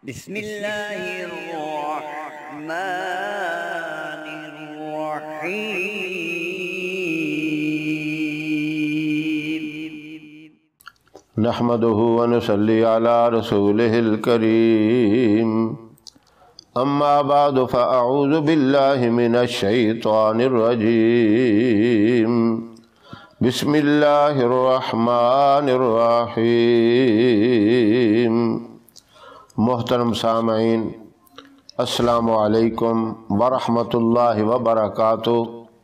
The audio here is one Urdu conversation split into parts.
بسم اللہ الرحمن الرحیم نحمده ونصلي على رسوله الكريم اما بعد فاعوذ بالله من الشيطان الرجيم بسم الله الرحمن الرحيم۔ محترم سامعین، السلام علیکم ورحمۃ اللہ وبرکاتہ۔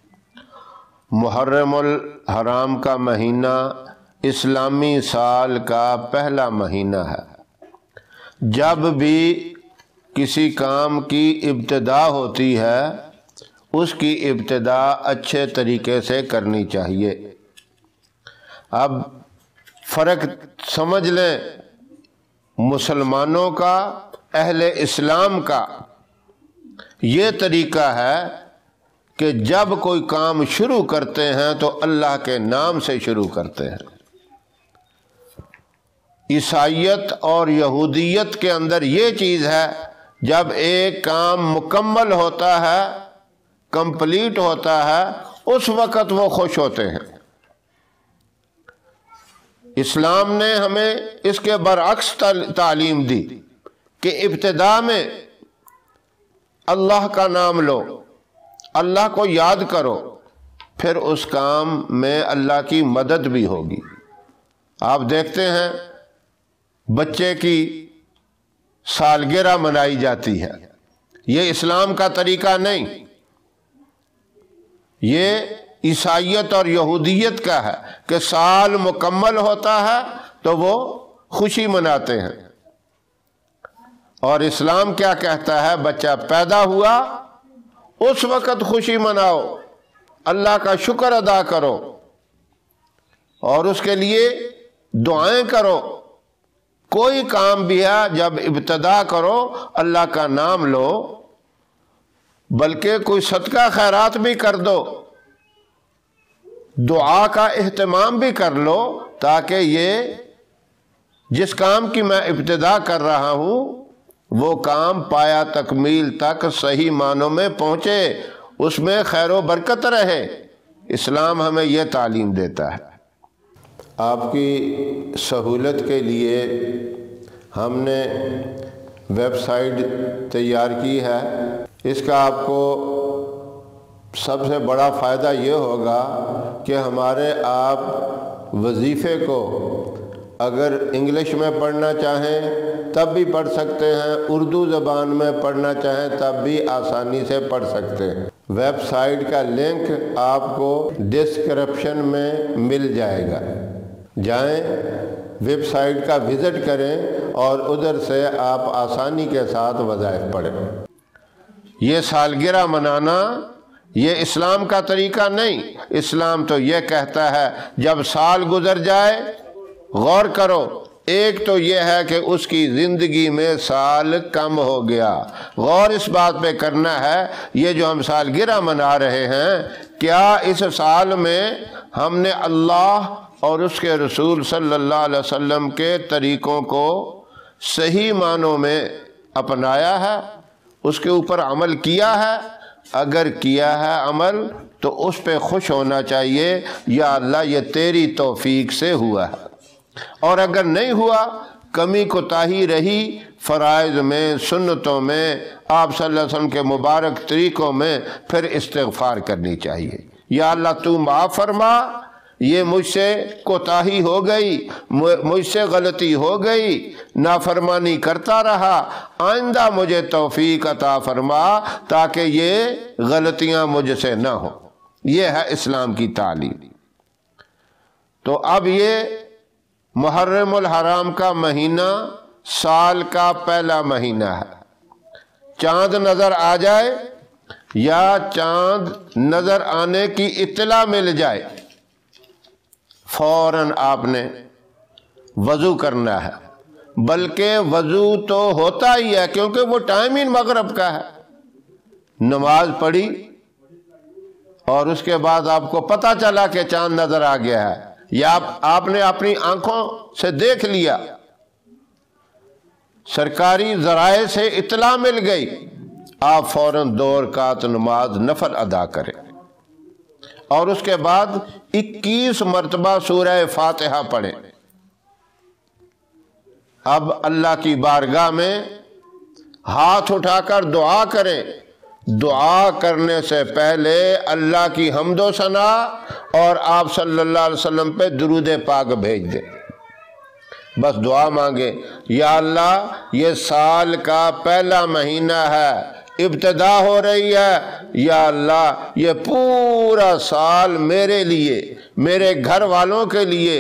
محرم الحرام کا مہینہ اسلامی سال کا پہلا مہینہ ہے۔ جب بھی کسی کام کی ابتدا ہوتی ہے اس کی ابتدا اچھے طریقے سے کرنی چاہیے۔ اب فرق سمجھ لیں مسلمانوں کا، اہل اسلام کا یہ طریقہ ہے کہ جب کوئی کام شروع کرتے ہیں تو اللہ کے نام سے شروع کرتے ہیں۔ عیسائیت اور یہودیت کے اندر یہ چیز ہے، جب ایک کام مکمل ہوتا ہے، کمپلیٹ ہوتا ہے، اس وقت وہ خوش ہوتے ہیں۔ اسلام نے ہمیں اس کے برعکس تعلیم دی کہ ابتدا میں اللہ کا نام لو، اللہ کو یاد کرو، پھر اس کام میں اللہ کی مدد بھی ہوگی۔ آپ دیکھتے ہیں بچے کی سالگرہ منائی جاتی ہے، یہ اسلام کا طریقہ نہیں، یہ عیسائیت اور یہودیت کا ہے کہ سال مکمل ہوتا ہے تو وہ خوشی مناتے ہیں۔ اور اسلام کیا کہتا ہے؟ بچہ پیدا ہوا اس وقت خوشی مناؤ، اللہ کا شکر ادا کرو اور اس کے لیے دعائیں کرو۔ کوئی کام بھی ہے جب ابتدا کرو اللہ کا نام لو، بلکہ کوئی صدقہ خیرات بھی کر دو، دعا کا اہتمام بھی کر لو، تاکہ یہ جس کام کی میں ابتدا کر رہا ہوں وہ کام پایا تکمیل تک صحیح معنوں میں پہنچے، اس میں خیر و برکت رہے۔ اسلام ہمیں یہ تعلیم دیتا ہے۔ آپ کی سہولت کے لیے ہم نے ویب سائٹ تیار کی ہے۔ اس کا آپ کو سب سے بڑا فائدہ یہ ہوگا کہ ہمارے آپ وظیفے کو اگر انگلش میں پڑھنا چاہیں تب بھی پڑھ سکتے ہیں، اردو زبان میں پڑھنا چاہیں تب بھی آسانی سے پڑھ سکتے ہیں۔ ویب سائٹ کا لنک آپ کو ڈسکرپشن میں مل جائے گا، جائیں ویب سائٹ کا وزٹ کریں اور ادھر سے آپ آسانی کے ساتھ وظائف پڑھیں۔ یہ سالگرہ منانا یہ اسلام کا طریقہ نہیں۔ اسلام تو یہ کہتا ہے جب سال گزر جائے غور کرو، ایک تو یہ ہے کہ اس کی زندگی میں سال کم ہو گیا، غور اس بات پہ کرنا ہے یہ جو ہم سالگرہ منا رہے ہیں، کیا اس سال میں ہم نے اللہ اور اس کے رسول صلی اللہ علیہ وسلم کے طریقوں کو صحیح معنوں میں اپنایا ہے، اس کے اوپر عمل کیا ہے؟ اگر کیا ہے عمل تو اس پہ خوش ہونا چاہیے، یا اللہ یہ تیری توفیق سے ہوا ہے۔ اور اگر نہیں ہوا، کمی کوتاہی رہی فرائض میں، سنتوں میں، آپ صلی اللہ علیہ وسلم کے مبارک طریقوں میں، پھر استغفار کرنی چاہیے۔ یا اللہ تو معاف فرما، یہ مجھ سے کوتاہی ہو گئی، مجھ سے غلطی ہو گئی، نافرمانی کرتا رہا، آئندہ مجھے توفیق عطا فرما تاکہ یہ غلطیاں مجھ سے نہ ہوں۔ یہ ہے اسلام کی تعلیم۔ تو اب یہ محرم الحرام کا مہینہ سال کا پہلا مہینہ ہے۔ چاند نظر آ جائے یا چاند نظر آنے کی اطلاع مل جائے، فوراً آپ نے وضو کرنا ہے، بلکہ وضو تو ہوتا ہی ہے کیونکہ وہ ٹائم ہی مغرب کا ہے۔ نماز پڑھی اور اس کے بعد آپ کو پتہ چلا کہ چاند نظر آ گیا ہے، یا آپ نے اپنی آنکھوں سے دیکھ لیا، سرکاری ذرائع سے اطلاع مل گئی، آپ فوراً 2 رکعت نماز نفل ادا کریں اور اس کے بعد 21 مرتبہ سورہ فاتحہ پڑھیں۔ اب اللہ کی بارگاہ میں ہاتھ اٹھا کر دعا کریں۔ دعا کرنے سے پہلے اللہ کی حمد و ثنا اور آپ صلی اللہ علیہ وسلم پہ درود پاک بھیج دیں۔ بس دعا مانگے، یا اللہ یہ سال کا پہلا مہینہ ہے، ابتدا ہو رہی ہے، یا اللہ یہ پورا سال میرے لیے، میرے گھر والوں کے لیے،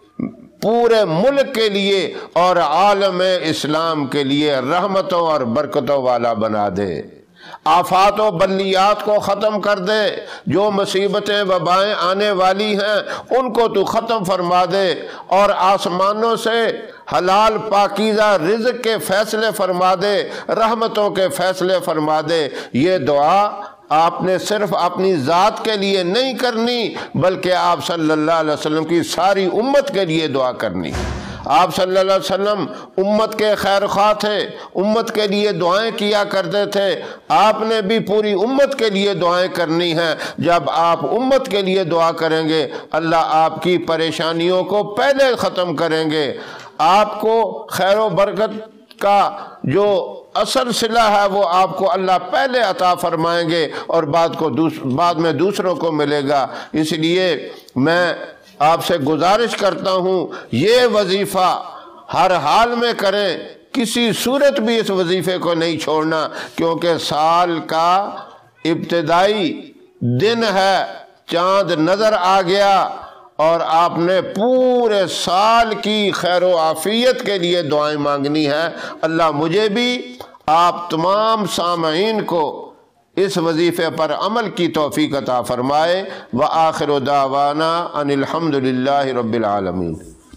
پورے ملک کے لیے اور عالم اسلام کے لیے رحمتوں اور برکتوں والا بنا دے۔ آفات و بلیات کو ختم کر دے، جو مصیبتیں وبائیں آنے والی ہیں ان کو تو ختم فرما دے، اور آسمانوں سے حلال پاکیزہ رزق کے فیصلے فرما دے، رحمتوں کے فیصلے فرما دے۔ یہ دعا آپ نے صرف اپنی ذات کے لیے نہیں کرنی، بلکہ آپ صلی اللہ علیہ وسلم کی ساری امت کے لیے دعا کرنی۔ آپ صلی اللہ علیہ وسلم امت کے خیر خواہ تھے، امت کے لیے دعائیں کیا کرتے تھے، آپ نے بھی پوری امت کے لیے دعائیں کرنی ہیں۔ جب آپ امت کے لیے دعا کریں گے، اللہ آپ کی پریشانیوں کو پہلے ختم کریں گے، آپ کو خیر و برکت کا جو اصل صلہ ہے وہ آپ کو اللہ پہلے عطا فرمائیں گے اور بعد میں دوسروں کو ملے گا۔ اس لیے میں آپ سے گزارش کرتا ہوں، یہ وظیفہ ہر حال میں کریں، کسی صورت بھی اس وظیفے کو نہیں چھوڑنا، کیونکہ سال کا ابتدائی دن ہے، چاند نظر آ گیا اور آپ نے پورے سال کی خیر و عافیت کے لیے دعائیں مانگنی ہے۔ اللہ مجھے بھی آپ تمام سامعین کو اس وظیفے پر عمل کی توفیق عطا فرمائے۔ وآخر دعوانا ان الحمد للہ رب العالمین۔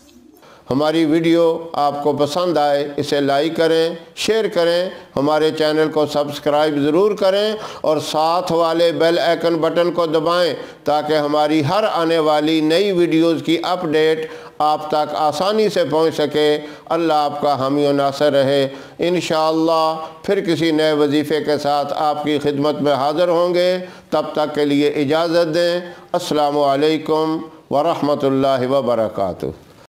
ہماری ویڈیو آپ کو پسند آئے اسے لائک کریں، شیئر کریں، ہمارے چینل کو سبسکرائب ضرور کریں اور ساتھ والے بیل آئیکن بٹن کو دبائیں تاکہ ہماری ہر آنے والی نئی ویڈیوز کی اپڈیٹ آپ تک آسانی سے پہنچ سکے۔ اللہ آپ کا حامی و ناصر رہے۔ انشاءاللہ پھر کسی نئے وظیفے کے ساتھ آپ کی خدمت میں حاضر ہوں گے، تب تک کے لیے اجازت دیں۔ السلام علیکم ورحمۃ اللہ وبرکاتہ۔